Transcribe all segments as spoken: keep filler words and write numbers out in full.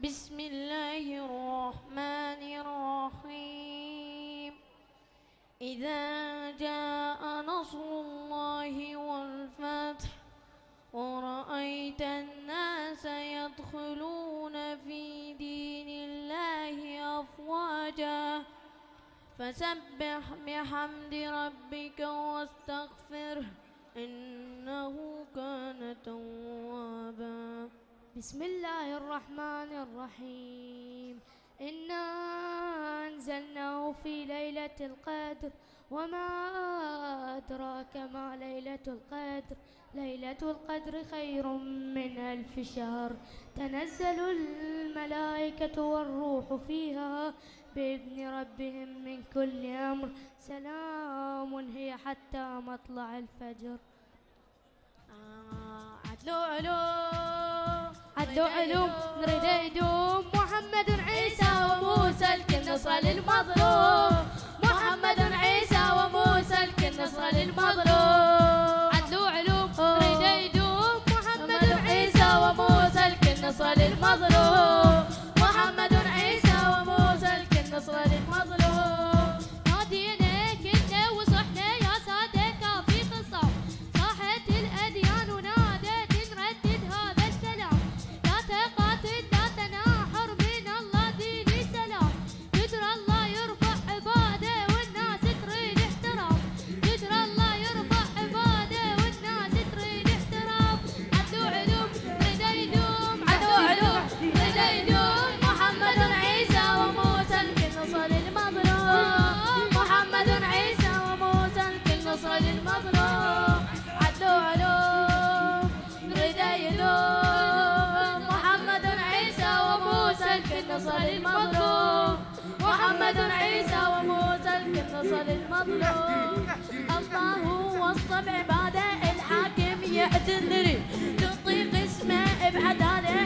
بسم الله الرحمن الرحيم. إذا جاء نصر الله والفتح ورأيت الناس يدخلون في دين الله أفواجا فسبح بحمد ربك واستغفره إنه كان توابا. بسم الله الرحمن الرحيم. إنا أنزلناه في ليلة القدر وما أدراك ما ليلة القدر. ليلة القدر خير من ألف شهر. تنزل الملائكة والروح فيها بإذن ربهم من كل أمر. سلام هي حتى مطلع الفجر. آه عدلو علوم عدلو علوم نريد يدوم. محمد عيسى وموسى الكل نصر للمظلوم. محمد عيسى وموسى الكل نصر للمظلوم. عدلو علوم نريد يدوم. محمد عيسى وموسى الكل نصر للمظلوم. محمد عيسى وموسى الكل نصر للمظلوم. نادينا كنا وصحنا يا سادة في خصام. صاحت الأديان ونادت نردد هذا الكلام. لا تقاتل لا تناحر من الله دين سلام. قدر الله يرفع عباده والناس تريد احترام. قدر الله يرفع عباده والناس تريد احترام. عدو علوم رد يدوم. عدو علوم رد يدوم. محمد عيسى وموسى الكل نصر للمظلوم. محمد عيسى وموسى الكل نصر للمظلوم. عدو علوم رد يدوم. محمد عيسى وموسى الكل نصر للمظلوم. محمد عيسى وموسى الكل نصر للمظلوم. الله وصف عباده الحاكم يعدل تطيق اسمه بعداله.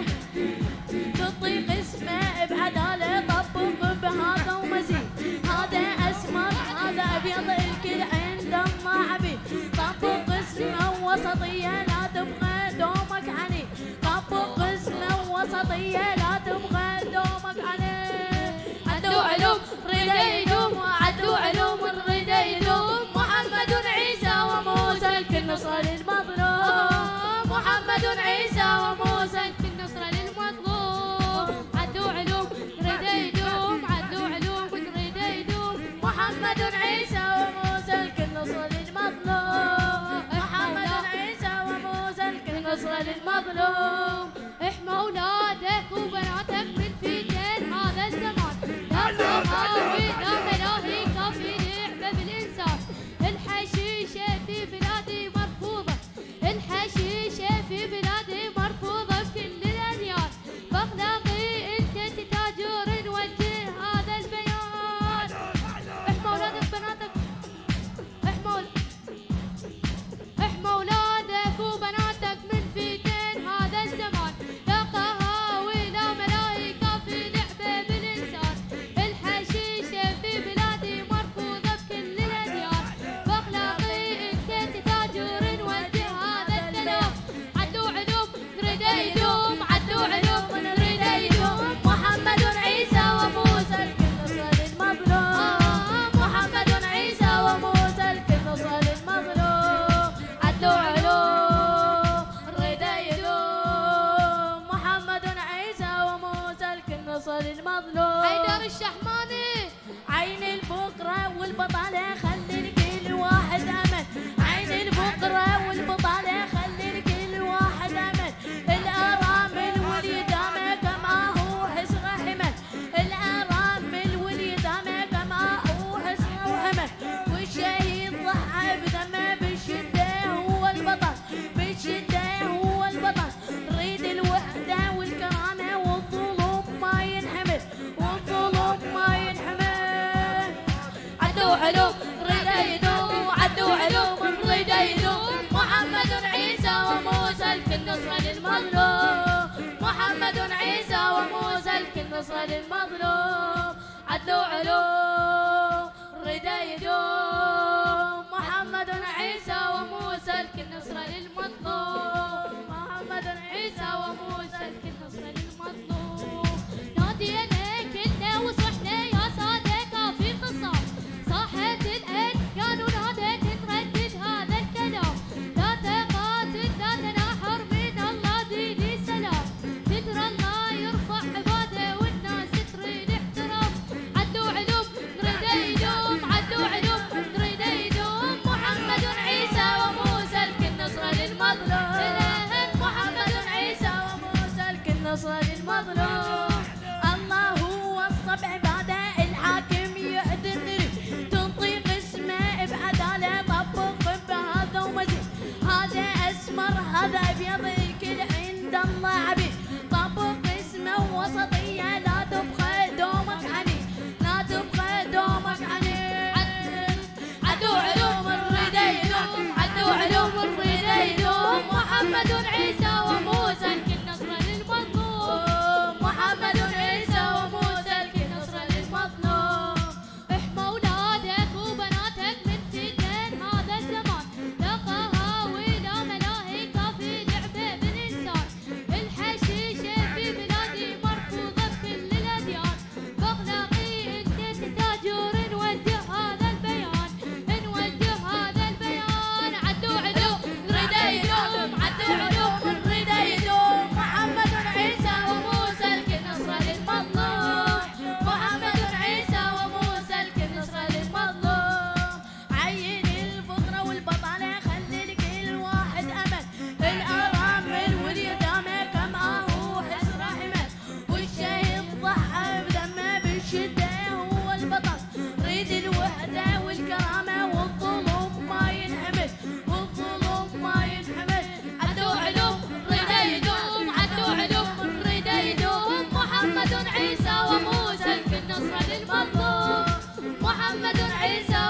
تطيق اسمه بعداله. طبق بهذا ومزيد. هذا اسمر هذا ابيض الكل عنده ما عبيد. طبق اسمه وسطيه لا تبغى دومك عنيد. طبق اسمه وسطيه لا تبغى دومك عنيد. عدو علوم رد يدوم. عدو علوم رد يدوم. محمد عيسى وموسى الكل نصر للمظلوم. محمد عيسى وموسى الكل نصر للمظلوم. عدو علوم نريد يدوم. عدو علوم نريد يدوم. محمد عيسى وموسى الكل نصر للمظلوم. محمد عيسى وموسى الكل نصر للمظلوم. احمى اولادك وبناتك من فتن هذا الزمان. لا تهاوي لا ملاهي كافي لعبه بالانسان. الحشيشه في بلادي مرفوضه. الحشيشه في بلادي مرفوضه بكل الاديان. باخلاقي انت تتاجر نوجه هذا البيان. احمى اولادك بناتك. احمى احمى اولادك وبناتك من فتن هذا الزمان. لا قهاوي لا ملاهي كافي لعبه بالانسان. الحشيشه في بلادي مرفوضه بكل الاديان. باخلاقي انت تتاجر نوجه هذا الكلام. عدو علوم نريد يدوم. عدو علوم نريد يدوم. محمد عيسى وموسى الكل نصر للمظلوم. محمد عيسى وموسى الكل نصر للمظلوم. عدو علوم رد يدوم. محمد عيسى وموسى الكل نصر للمظلوم. حيدر الشحماني عين البقرة والبطالة خلي لكل واحد أمل. عين البقرة والبطالة خلي لكل واحد أمل. الأرامل واليتامى كما هو حسن حمل. الأرامل واليتامى كما هو حسن وحمل. والشهيد ضحى بدمه بالشدة هو البطل. بالشدة هو البطل. نريد الوحدة والكرامة والظلم ما ينحمل. والظلم ما ينحمل. عدو علوم رد يدوم. عدو علوم رد يدوم. محمد عيسى وموسى الكل نصر للمظلوم. محمد عيسى وموسى الكل نصر للمظلوم. عدو علوم رد يدوم. محمد عيسى وموسى الكل نصر للمظلوم. محمد عيسى وموسى الكل نصر للمظلوم. للمظلوم. الله هو الصب عباده الحاكم يعدل تنطيق اسمه بعداله طبق بهذا ومزيد. هذا اسمر هذا ابيض الكل عند الله عبيد. طبق اسمه وسطيه لا تبقى دومك عني لا تبقى دومك عني. عدو علوم الريد يدوم عدو علوم الريد يدوم. محمد عيسى وموسى الكل نصر للمظلوم. محمد عيسى وموسى الكل نصر للمظلوم. احمى اولادك وبناتك من فتن هذا الزمان. لقاها ولا ملاهي كافي لعبه بالانسان. الحشيشه في بلادي مرفوضه بكل الاديان. باخلاقي انت تاجر نوجه هذا البيان نوجه هذا البيان. عدو علوم الريد يدوم عدو علوم الريد يدوم. محمد عيسى وموسى الكل نصر للمظلوم. محمد عيسى وموسى الكل نصر للمظلوم. عين الفقر والبطالة خلي لكل واحد أمل. الأرامل واليتامى كم آهو حسرة حمل. والشهيد ضحى بدمه بالشدة هو البطل. ريد الوحدة والكرامة والظلم ما ينحمل والظلم ما ينحمل. عدو علوم الريد يدوم عدو علوم الريد يدوم. محمد عيسى وموسى الكل نصر للمظلوم. محمد عيسى